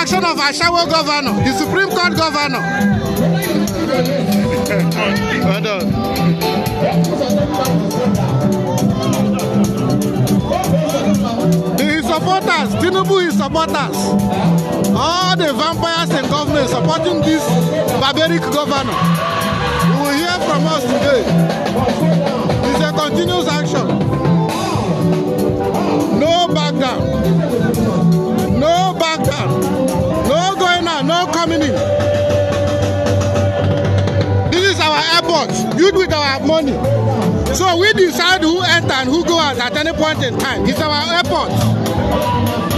action of Ashawo governor, the Supreme Court governor. Hold on. His supporters, Tinubu, his supporters, all the vampires in government supporting this barbaric governor. You will hear from us today. It's a continuous action. No back down. No back down. No going out, no coming in. This is our airport, built with our money. So we decide who enter and who go out at any point in time. It's our airport.